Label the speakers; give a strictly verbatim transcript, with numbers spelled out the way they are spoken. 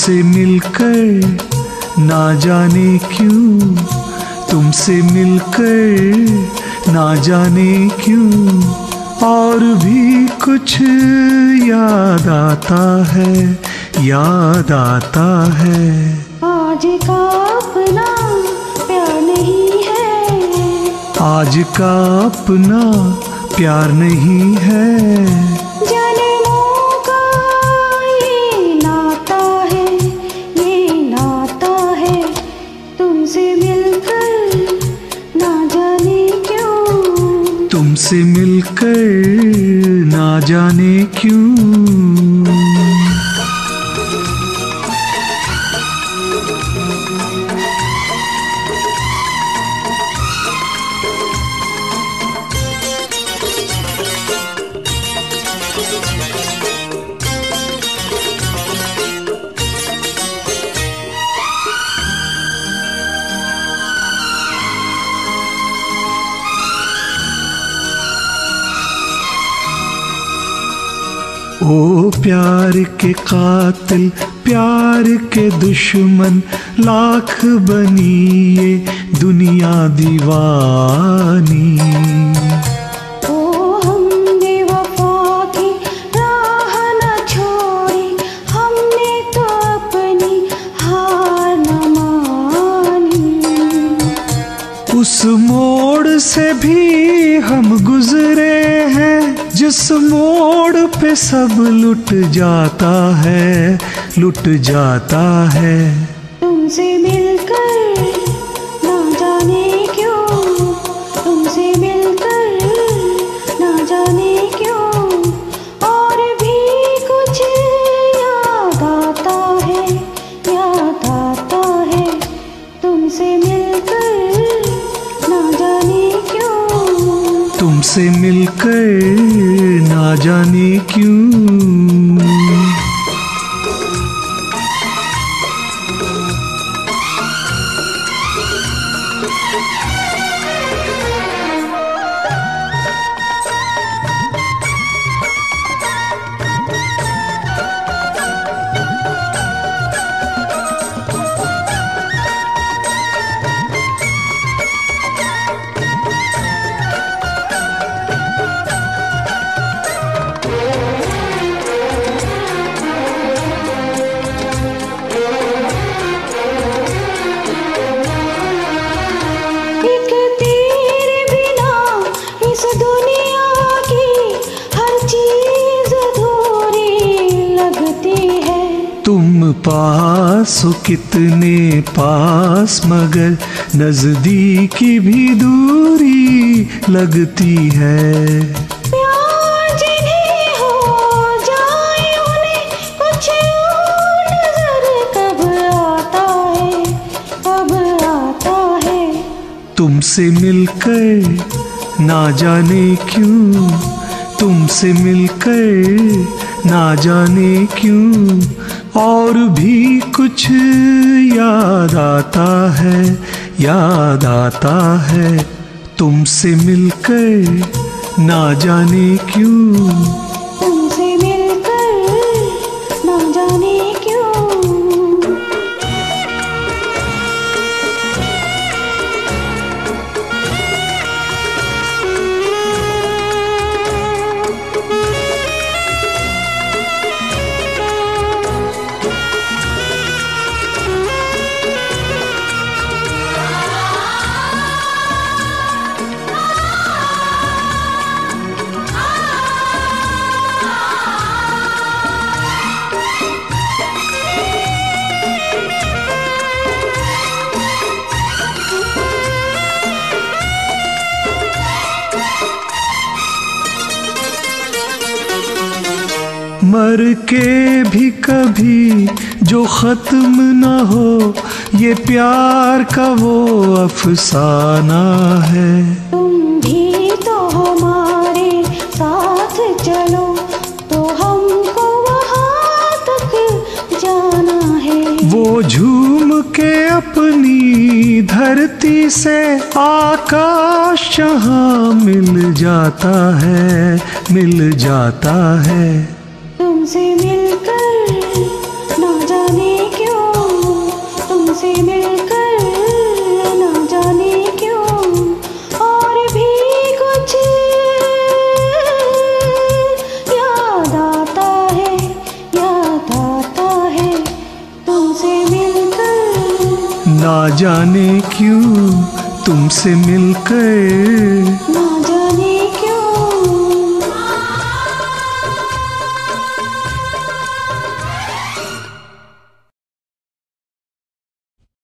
Speaker 1: तुमसे मिलकर ना जाने क्यों, तुमसे मिलकर ना जाने क्यों और भी कुछ याद आता है, याद आता है।
Speaker 2: आज का अपना प्यार नहीं है,
Speaker 1: आज का अपना प्यार नहीं है,
Speaker 2: जन्मों का ये नाता है, ये नाता है। तुमसे मिलकर ना जाने क्यों,
Speaker 1: तुमसे मिलकर ना जाने क्यों। ओ प्यार के कातिल, प्यार के दुश्मन, लाख बनी ये दुनिया दीवानी।
Speaker 2: ओ हमने वफा की राह न छोड़ी, हमने तो अपनी हार न मानी।
Speaker 1: उस मोड़ से भी हम गुजरे हैं, जिस मोड़ पे सब लुट जाता है, लुट जाता है।
Speaker 2: तुमसे मिलकर ना जाने क्यों, तुमसे मिलकर ना जाने क्यों और भी कुछ याद आता है, याद आता है। तुमसे मिलकर ना जाने क्यों,
Speaker 1: तुमसे मिलकर ना जाने क्यों। तुम पास हो कितने पास, मगर नजदीकी भी दूरी लगती है।
Speaker 2: प्यार जिन्हें हो जाए उन्हें कुछ नजर कब आता है, कब आता है।
Speaker 1: तुमसे मिलकर ना जाने क्यों, तुमसे मिलकर ना जाने क्यों और भी कुछ याद आता है, याद आता है। तुमसे मिलकर ना जाने क्यों,
Speaker 2: तुमसे मिलकर ना जाने क्यों।
Speaker 1: मर के भी कभी जो खत्म न हो, ये प्यार का वो अफसाना है।
Speaker 2: तुम भी तो हमारे साथ चलो, तो हमको वहाँ तक जाना है।
Speaker 1: वो झूम के अपनी धरती से आकाश जहाँ मिल जाता है, मिल जाता है।
Speaker 2: तुमसे मिलकर ना जाने तुमसे मिलकर ना जाने क्यों और भी कुछ याद आता है, याद आता है तुमसे मिलकर।
Speaker 1: ना जाने क्यों तुमसे मिलकर
Speaker 2: ना